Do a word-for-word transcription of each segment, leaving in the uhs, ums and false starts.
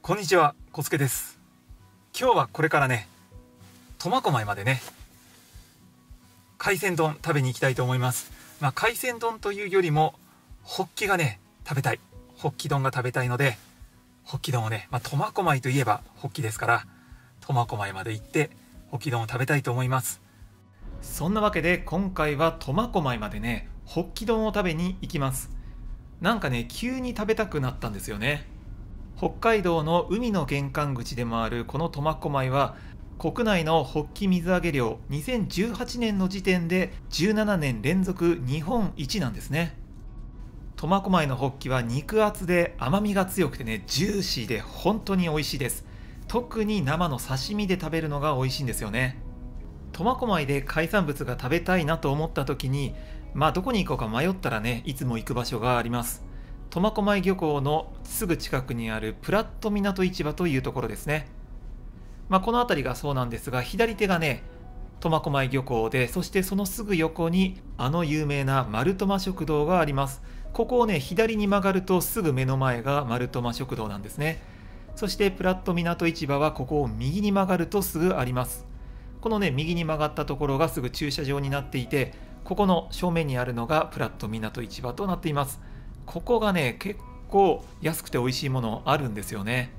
こんにちは、小助です。今日はこれからね、苫小牧までね、海鮮丼食べに行きたいと思います。まあ、海鮮丼というよりも、ホッキがね、食べたい。ホッキ丼が食べたいので、ホッキ丼をね、まあ、苫小牧といえばホッキですから、苫小牧まで行って、ホッキ丼を食べたいと思います。そんなわけで、今回は苫小牧までね、ホッキ丼を食べに行きます。なんかね、急に食べたくなったんですよね。北海道の海の玄関口でもあるこの苫小牧は、国内のホッキ水揚げ量にせんじゅうはちねんの時点でじゅうななねん連続日本一なんですね。苫小牧のホッキは肉厚で甘みが強くてね、ジューシーで本当に美味しいです。特に生の刺身で食べるのが美味しいんですよね。苫小牧で海産物が食べたいなと思った時に、まあどこに行こうか迷ったらね、いつも行く場所があります。苫小牧漁港のすぐ近くにあるプラット港市場というところですね。まあ、この辺りがそうなんですが、左手がね、苫小牧漁港で、そしてそのすぐ横にあの有名な丸苫食堂があります。ここをね、左に曲がるとすぐ目の前が丸苫食堂なんですね。そしてプラット港市場はここを右に曲がるとすぐあります。このね、右に曲がったところがすぐ駐車場になっていて、ここの正面にあるのがプラット港市場となっています。ここがね、結構安くて美味しいものあるんですよね。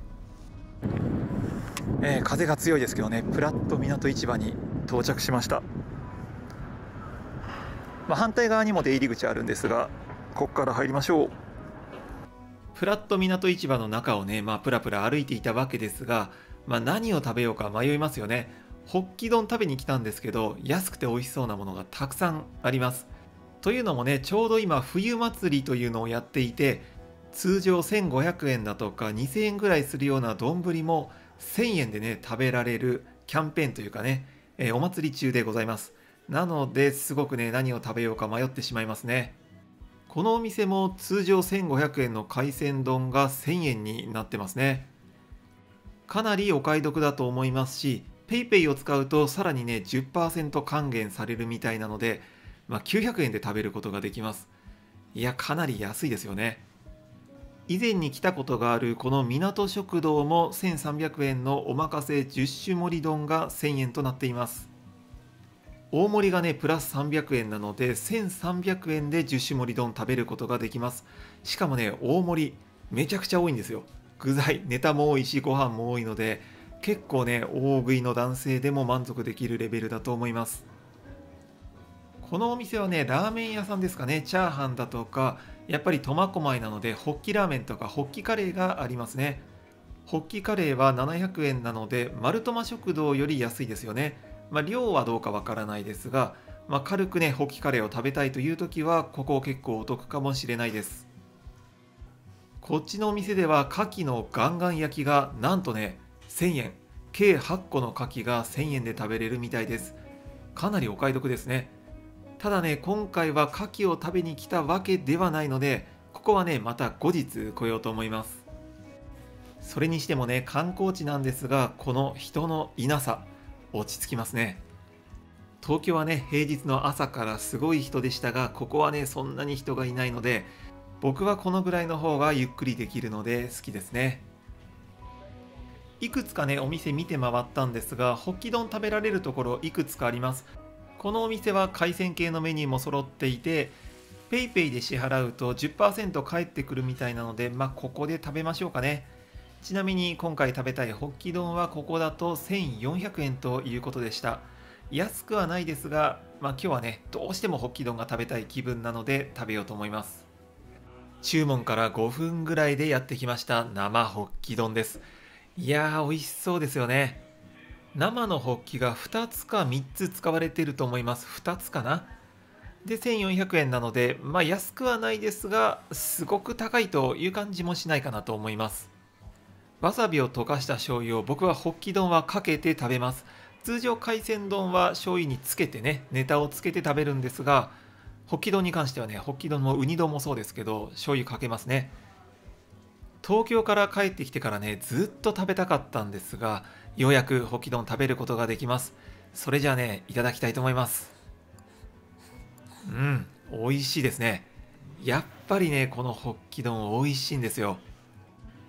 えー、風が強いですけどね、プラット港市場に到着しました。まあ、反対側にも出入り口あるんですが、ここから入りましょう。プラット港市場の中をね、まあ、プラプラ歩いていたわけですが、まあ、何を食べようか迷いますよね。ホッキ丼食べに来たんですけど、安くて美味しそうなものがたくさんあります。というのもね、ちょうど今冬祭りというのをやっていて、通常せんごひゃくえんだとかにせんえんぐらいするような丼もせんえんでね食べられるキャンペーンというかね、えー、お祭り中でございます。なのですごくね、何を食べようか迷ってしまいますね。このお店も通常せんごひゃくえんの海鮮丼がせんえんになってますね。かなりお買い得だと思いますし、 PayPay を使うとさらにね じゅっパーセント 還元されるみたいなので、まあ、きゅうひゃくえんで食べることができます。いや、かなり安いですよね。以前に来たことがあるこの港食堂もせんさんびゃくえんのおまかせじゅっ種盛り丼がせんえんとなっています。大盛りがねプラスさんびゃくえんなのでせんさんびゃくえんでじゅっ種盛り丼食べることができます。しかもね、大盛りめちゃくちゃ多いんですよ。具材ネタも多いしご飯も多いので、結構ね大食いの男性でも満足できるレベルだと思います。このお店はね、ラーメン屋さんですかね。チャーハンだとか、やっぱり苫小牧なので、ホッキラーメンとかホッキカレーがありますね。ホッキカレーはななひゃくえんなので、丸苫食堂より安いですよね。まあ、量はどうかわからないですが、まあ、軽くね、ホッキカレーを食べたいというときは、ここ結構お得かもしれないです。こっちのお店では、牡蠣のガンガン焼きがなんとね、せんえん。計はっこの牡蠣がせんえんで食べれるみたいです。かなりお買い得ですね。ただね、今回は牡蠣を食べに来たわけではないので、ここはね、また後日来ようと思います。それにしてもね、観光地なんですが、この人のいなさ、落ち着きますね。東京はね、平日の朝からすごい人でしたが、ここはね、そんなに人がいないので、僕はこのぐらいの方がゆっくりできるので好きですね。いくつかね、お店見て回ったんですが、ホッキ丼食べられるところいくつかあります。このお店は海鮮系のメニューも揃っていて、 PayPay で支払うと じゅっパーセント 返ってくるみたいなので、まあここで食べましょうかね。ちなみに今回食べたいホッキ丼はここだとせんよんひゃくえんということでした。安くはないですが、まあ、今日はねどうしてもホッキ丼が食べたい気分なので食べようと思います。注文からごふんぐらいでやってきました生ホッキ丼です。いやー、美味しそうですよね。生のホッキがふたつかみっつ使われていると思います。ふたつかな。で、せんよんひゃくえんなので、まあ安くはないですが、すごく高いという感じもしないかなと思います。わさびを溶かした醤油を僕はホッキ丼はかけて食べます。通常海鮮丼は醤油につけてね、ネタをつけて食べるんですが、ホッキ丼に関してはね、ホッキ丼もウニ丼もそうですけど、醤油かけますね。東京から帰ってきてからね、ずっと食べたかったんですが、ようやくホッキ丼食べることができます。それじゃあね、いただきたいと思います。うん、美味しいですね。やっぱりね、このホッキ丼美味しいんですよ。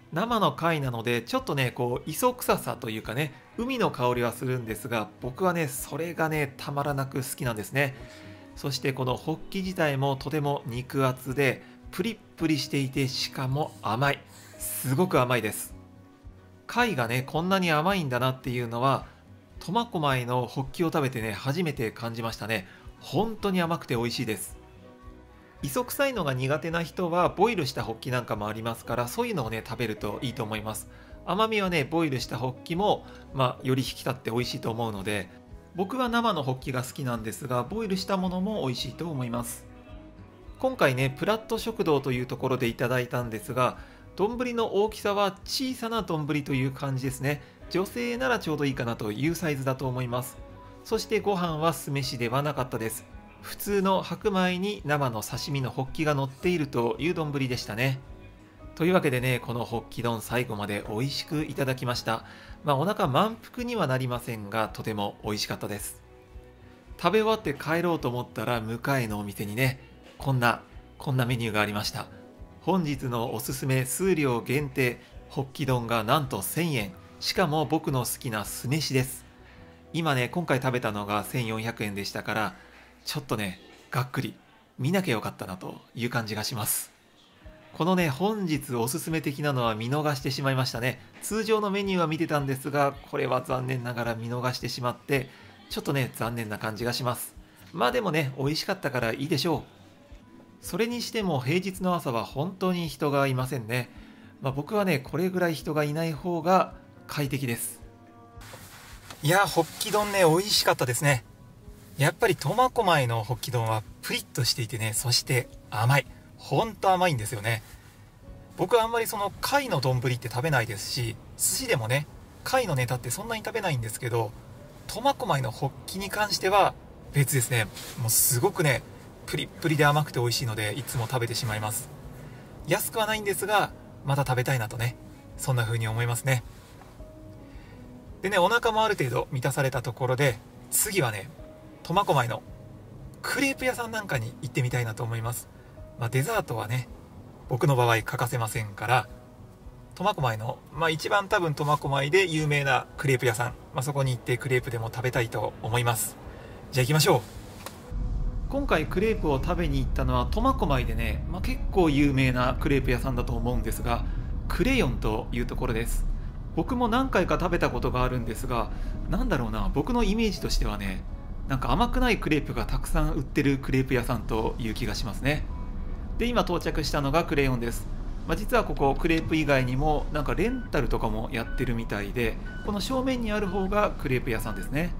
生の貝なのでちょっとねこう磯臭さというかね、海の香りはするんですが、僕はねそれがねたまらなく好きなんですね。そしてこのホッキ自体もとても肉厚でプリップリしていて、しかも甘い、すごく甘いです。貝がねこんなに甘いんだなっていうのは苫小牧のホッキを食べてね初めて感じましたね。本当に甘くて美味しいです。磯臭いのが苦手な人はボイルしたホッキなんかもありますから、そういうのをね食べるといいと思います。甘みはねボイルしたホッキも、まあ、より引き立って美味しいと思うので、僕は生のホッキが好きなんですが、ボイルしたものも美味しいと思います。今回ねプラット食堂というところでいただいたんですが、丼の大きさは小さな丼という感じですね。女性ならちょうどいいかなというサイズだと思います。そしてご飯は酢飯ではなかったです。普通の白米に生の刺身のホッキが乗っているという丼でしたね。というわけでね、このホッキ丼最後まで美味しくいただきました。まあお腹満腹にはなりませんが、とても美味しかったです。食べ終わって帰ろうと思ったら、向かいのお店にね、こんな、こんなメニューがありました。本日のおすすめ数量限定、ホッキ丼がなんとせんえん。しかも僕の好きな酢飯です。今ね、今回食べたのがせんよんひゃくえんでしたから、ちょっとね、がっくり、見なきゃよかったなという感じがします。このね、本日おすすめ的なのは見逃してしまいましたね。通常のメニューは見てたんですが、これは残念ながら見逃してしまって、ちょっとね、残念な感じがします。まあでもね、美味しかったからいいでしょう。それにしても平日の朝は本当に人がいませんね。まあ、僕はね、これぐらい人がいない方が快適です。いや、ホッキ丼ね、美味しかったですね。やっぱり苫小牧のホッキ丼はプリッとしていてね、そして甘い。ほんと甘いんですよね。僕はあんまりその貝の丼って食べないですし、寿司でもね、貝のネタってそんなに食べないんですけど、苫小牧のホッキに関しては別ですね。もうすごくね、プリップリで甘くて美味しいので、いつも食べてしまいます。安くはないんですが、また食べたいなとね、そんな風に思いますね。でね、お腹もある程度満たされたところで、次はね、苫小牧のクレープ屋さんなんかに行ってみたいなと思います。まあ、デザートはね、僕の場合欠かせませんから、苫小牧の、まあ、一番多分苫小牧で有名なクレープ屋さん、まあ、そこに行ってクレープでも食べたいと思います。じゃあ行きましょう。今回クレープを食べに行ったのは苫小牧でね、まあ、結構有名なクレープ屋さんだと思うんですが、クレヨンというところです。僕も何回か食べたことがあるんですが、なんだろうな、僕のイメージとしてはね、なんか甘くないクレープがたくさん売ってるクレープ屋さんという気がしますね。で、今到着したのがクレヨンです。まあ、実はここクレープ以外にもなんかレンタルとかもやってるみたいで、この正面にある方がクレープ屋さんですね。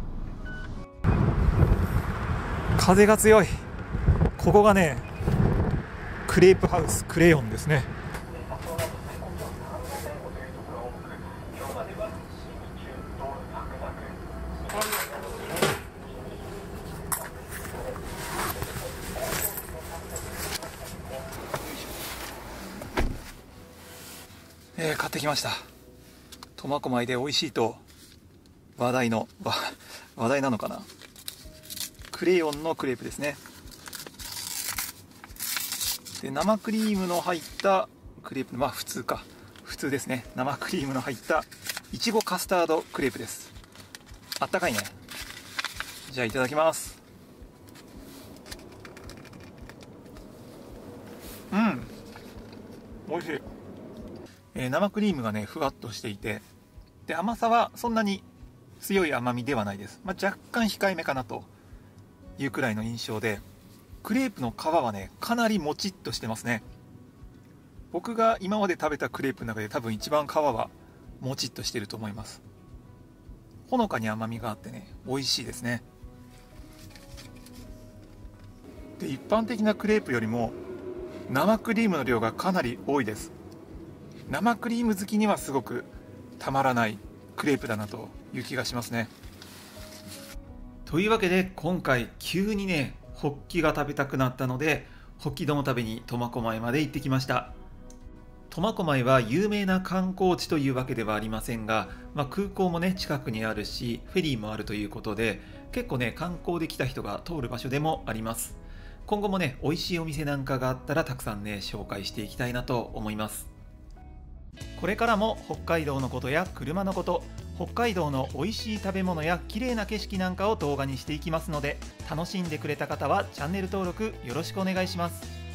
風が強い。ここがね、クレープハウスクレヨンですね。えー、買ってきました。苫小牧で美味しいと話題の話題なのかな、クレヨンのクレープですね。で、生クリームの入ったクレープ、まあ普通か普通ですね。生クリームの入ったいちごカスタードクレープです。あったかいね。じゃあいただきます。うん、美味しい。えー、生クリームがねふわっとしていて、で甘さはそんなに強い甘みではないです。まあ、若干控えめかなというくらいの印象で、クレープの皮はねかなりもちっとしてますね。僕が今まで食べたクレープの中で多分一番皮はもちっとしてると思います。ほのかに甘みがあってね美味しいですね。で、一般的なクレープよりも生クリームの量がかなり多いです。生クリーム好きにはすごくたまらないクレープだなという気がしますね。というわけで今回急にねホッキが食べたくなったので、ホッキ丼を食べに苫小牧まで行ってきました。苫小牧は有名な観光地というわけではありませんが、まあ、空港もね近くにあるしフェリーもあるということで、結構ね観光で来た人が通る場所でもあります。今後もね美味しいお店なんかがあったらたくさんね紹介していきたいなと思います。 これからも北海道のことや車のこと、北海道の美味しい食べ物や綺麗な景色なんかを動画にしていきますので、楽しんでくれた方はチャンネル登録よろしくお願いします。